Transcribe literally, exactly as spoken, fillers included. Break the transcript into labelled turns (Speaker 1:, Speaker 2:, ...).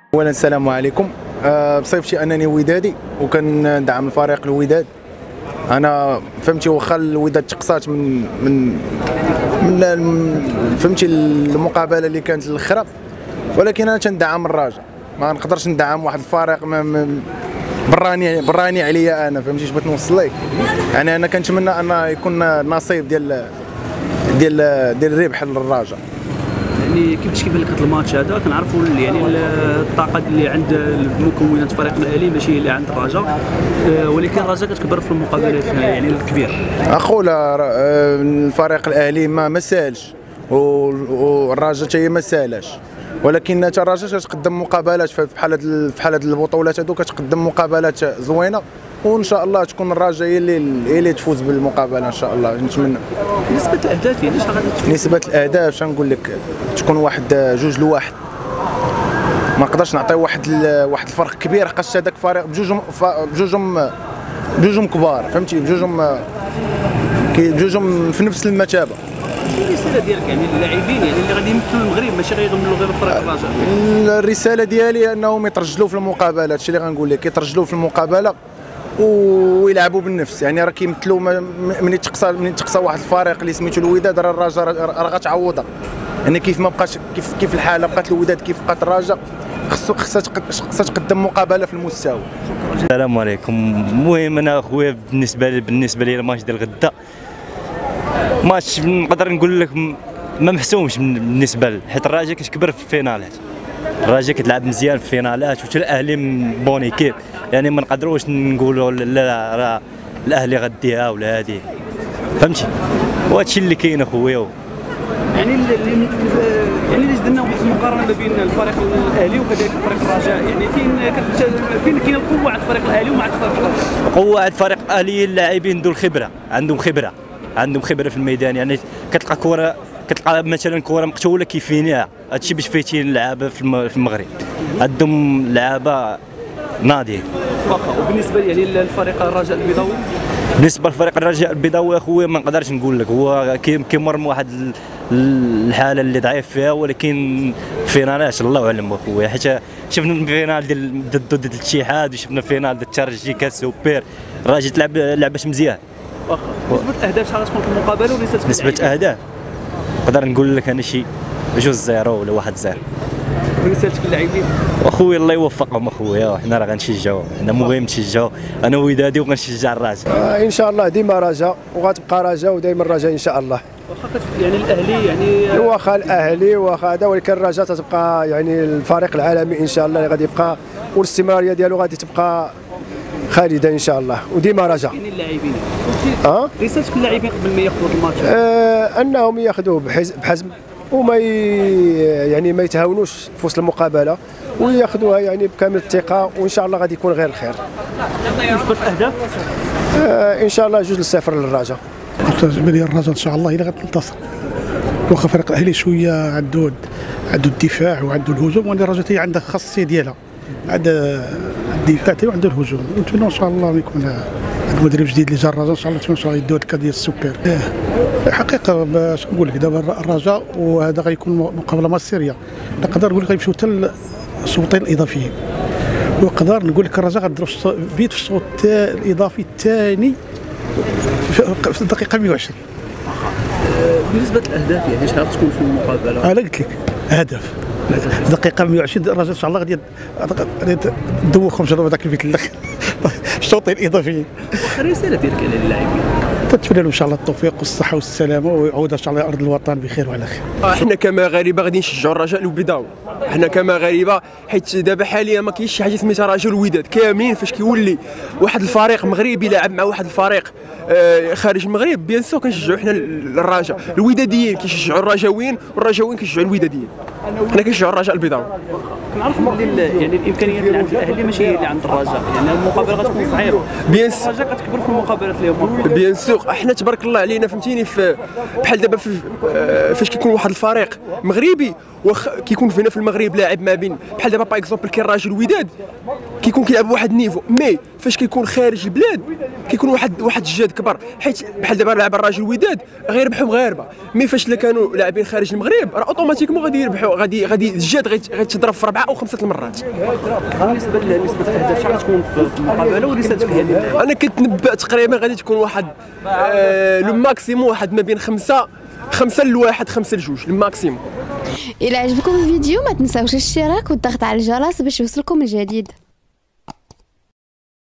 Speaker 1: اولا السلام عليكم. أه بصفتي انني ودادي وكندعم الفريق الوداد. انا فهمتي واخا الوداد تقصات من من من فهمتي المقابله اللي كانت الاخرى، ولكن انا تندعم الرجاء. ما نقدرش ندعم واحد الفريق براني براني عليا انا، فهمتي اش بغيت نوصل لك. يعني انا كنتمنى ان يكون نصيب ديال ديال ديال الربح للرجاء.
Speaker 2: يعني كيفاش كيبان لك هذا الماتش هذا؟ كنعرفوا يعني الطاقه اللي عند مكونات الفريق الاهلي ماشي اللي عند الرجاء، ولكن الرجاء كتكبر في المقابلات يعني الكبير.
Speaker 1: اخويا الفريق الاهلي ما ما سالش والرجاء حتى هي ما سالاش، ولكن حتى الرجاء كتقدم مقابلات في بحال هاد بحال هاد البطولات هادو، كتقدم مقابلات زوينه، وان شاء الله تكون الرجاء هي اللي هي اللي تفوز بالمقابله ان شاء الله. نتمنى.
Speaker 2: نسبه الاهداف يعني شنو غادي؟
Speaker 1: نسبه الاهداف شنقول لك تكون واحد جوج لواحد. ما نقدرش نعطي واحد واحد الفرق كبير، حقاش هذاك فريق بجوجهم بجوجهم بجوجهم كبار، فهمتي، بجوجهم بجوجهم في نفس المثابه.
Speaker 2: الرساله ديالك يعني للاعبين يعني اللي غادي يمثلوا المغرب، ماشي غيغنوا غير الفريق الرجاء؟
Speaker 1: الرساله ديالي انهم يترجلوا في المقابلات، هادشي اللي غنقول لك، يترجلوا في المقابله ويلعبوا بالنفس. يعني راه كيمثلوا من تقصى من تقصى واحد الفريق اللي سميتو الوداد، راه الرجاء راه غتعوضها. يعني كيف ما بقاش كيف كيف الحاله بقات الوداد كيف بقات الرجاء، خصو خصها خصها تقدم مقابله في المستوى.
Speaker 3: السلام عليكم. المهم انا اخويا بالنسبه لي بالنسبه لي الماتش ديال غدا ماتش نقدر نقول لك ما محسومش بالنسبه لي، حيت الرجاء كتكبر في الفينالات، الرجاء كتلعب مزيان في الفينالات، وحتى الاهلي بون ايكيب. يعني ما نقدروش نقولوا لا راه الاهلي غديها ولا هادي، فهمتي، وهادشي اللي كاين اخويا.
Speaker 2: يعني اللي يعني اللي درنا واحد المقارنه ما بين الفريق الاهلي وكذلك الفريق الرجاء، يعني فين فين كاين القوه عند الفريق الاهلي ومع الفريق الرجاء؟
Speaker 3: القوه عند الفريق الاهلي اللاعبين ذو الخبره، عندهم خبره عندهم خبره في الميدان. يعني كتلقى كره كتلقى مثلا كره مقتوله كيفينيها، هادشي باش فايتين اللعابه في المغرب، عندهم لعابه ناضيين.
Speaker 2: واخا. وبالنسبه يعني للفريق الرجاء البيضاوي،
Speaker 3: بالنسبه للفريق الرجاء البيضاوي اخويا ما نقدرش نقول لك، هو كيمر من واحد الحاله اللي ضعيف فيها، ولكن فينالات الله اعلم اخويا، حيت شفنا الفينال ديال ضد ضد الاتحاد، وشفنا الفينال ديال الترجي كاس سوبر، الراجل تلعب لعبه مزيان.
Speaker 2: واخا. نسبه الاهداف شحال غتكون في المقابله ونسبه
Speaker 3: نسبه الاهداف نقدر نقول لك انا شي جوج زيرو ولا واحد زيرو.
Speaker 2: رسالتك للاعبين؟
Speaker 3: اخويا الله يوفقهم اخويا، حنا راه غنشجعوا، حنا مهم نشجعوا، انا ودادي وغنشجع الرجاء.
Speaker 4: آه ان شاء الله ديما رجاء، وغتبقى رجاء ودائما رجاء ان شاء الله.
Speaker 2: واخا يعني الاهلي يعني
Speaker 4: واخا الاهلي واخا هذا، ولكن الرجاء تتبقى يعني الفريق العالمي ان شاء الله اللي غادي يبقى، والاستمراريه ديالو غادي تبقى خالده ان شاء الله، وديما رجاء.
Speaker 2: يعني اللاعبين
Speaker 4: اه
Speaker 2: رسالتك للاعبين قبل ما ياخذوا الماتش؟
Speaker 4: آه انهم ياخذوه بحزم وما يعني ما يتهاونوش في وسط المقابله، وياخذوها يعني بكامل الثقه، وان شاء الله غادي يكون غير الخير.
Speaker 2: نسبه الاهداف؟
Speaker 4: آه ان شاء الله جوج لصفر للرجاء.
Speaker 5: بالنسبه لي الرجاء ان شاء الله الا غتنتصر، واخا فريق الاهلي شويه عنده عنده الدفاع وعنده الهجوم، وان الرجاء هي عندها الخاصيه ديالها، عندها الدفاع وعنده الهجوم. نتمنى ان شاء الله يكون المدرب الجديد اللي جا الرجاء ان شاء الله ان شاء الله يدير هذا ديال السوبر. حقيقه باش نقول لك دابا الرجاء وهذا غيكون مقابله مصيريه، نقدر نقول لك غيمشيو حتى الشوطين الاضافيين، ونقدر نقول لك الرجاء غتضرب بيت في الشوط الاضافي الثاني في الدقيقه مئة وعشرين.
Speaker 2: بالنسبه للاهداف يعني شحال غتكون في المقابله؟
Speaker 5: انا قلت لك هدف الدقيقه مئة وعشرين الرجاء ان شاء الله غادي ندوخهم شنو هذاك البيت الاخر الشوطين الاضافيين.
Speaker 2: الرساله ديالك للاعبين؟
Speaker 5: كنتمنى لهم ان شاء الله التوفيق والصحه والسلامه، ويعود ان شاء الله ارض الوطن بخير وعلى خير.
Speaker 6: احنا كمغاربه غادي نشجعوا الرجاء البيضاوي، احنا كمغاربه، حيت دابا حاليا ما كاينش شي حاجه سميتها رجاء الوداد، كاملين فاش كيولي واحد الفريق مغربي لاعب مع واحد الفريق آه خارج المغرب، بيان سور كنشجعوا حنا الرجاء، الوداديين كيشجعوا الرجاويين والرجاويين كيشجعوا الوداديين، حنا كنشجعوا الرجاء البيضاوي.
Speaker 2: كنعرفوا بلي يعني الامكانيات اللي عند الاهلي ماشي هي اللي عند الرجاء، يعني المقابله غتكون صعيبه.
Speaker 6: بيان سور
Speaker 2: الرجاء كتكبر في المقابلات اللي هما
Speaker 6: بيان سور سيغ حنا تبارك الله علينا فهمتيني في بحال دابا فاش كيكون واحد الفريق مغربي واخ كيكون فينا في المغرب لاعب ما بين بحال دابا باغ اكزومبل كاين راجل وداد كيكون كيلعب واحد النيفو مي فاش كيكون خارج البلاد كيكون واحد واحد الجهد كبر حيت بحال دابا لاعب الراجل وداد غيربحوا مغاربه مي فاش اللي كانوا لاعبين خارج المغرب راه اوتوماتيكمون غادي يربحوا غادي غادي الجهد غيتضرب في اربعه او خمسه المرات.
Speaker 2: بالنسبه لنسبه الاهداف شحال غتكون في المقابله ونسبتك هي اللي
Speaker 6: انا كنتنبأ تقريبا غادي تكون واحد آه لو ماكسيموم واحد ما بين خمسه خمسه لواحد خمسه لجوج الماكسيموم.
Speaker 7: إلا عجبكم الفيديو ما تنساوش الاشتراك والضغط على الجرس باش يوصلكم الجديد.